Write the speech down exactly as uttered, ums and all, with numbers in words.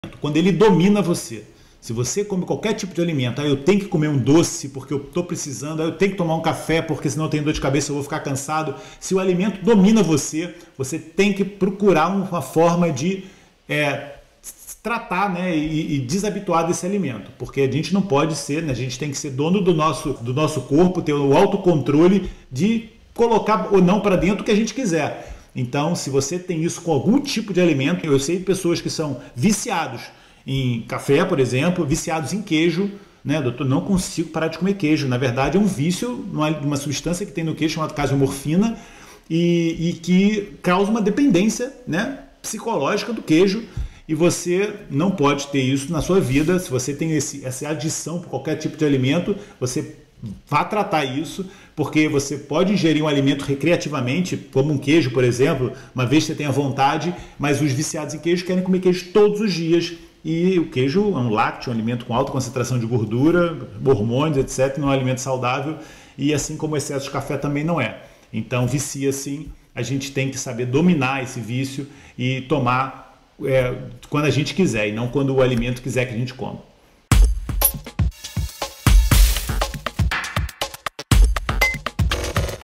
Quando ele domina você. Se você come qualquer tipo de alimento, ah, eu tenho que comer um doce porque eu estou precisando, ah, eu tenho que tomar um café porque senão eu tenho dor de cabeça, eu vou ficar cansado. Se o alimento domina você, você tem que procurar uma forma de é, tratar, né, e, e desabituar desse alimento. Porque a gente não pode ser, né, a gente tem que ser dono do nosso, do nosso corpo, ter o autocontrole de colocar ou não para dentro o que a gente quiser. Então, se você tem isso com algum tipo de alimento, eu sei de pessoas que são viciados em café, por exemplo, viciados em queijo, né? Doutor, não consigo parar de comer queijo. Na verdade, é um vício, uma substância que tem no queijo chamada caseomorfina e, e que causa uma dependência, né, psicológica do queijo. E você não pode ter isso na sua vida. Se você tem esse, essa adição por qualquer tipo de alimento, você vá tratar isso, porque você pode ingerir um alimento recreativamente, como um queijo, por exemplo, uma vez que você tenha vontade, mas os viciados em queijo querem comer queijo todos os dias. E o queijo é um lácteo, um alimento com alta concentração de gordura, hormônios, etcétera. Não é um alimento saudável e assim como o excesso de café também não é. Então vicia sim, a gente tem que saber dominar esse vício e tomar é, quando a gente quiser e não quando o alimento quiser que a gente coma.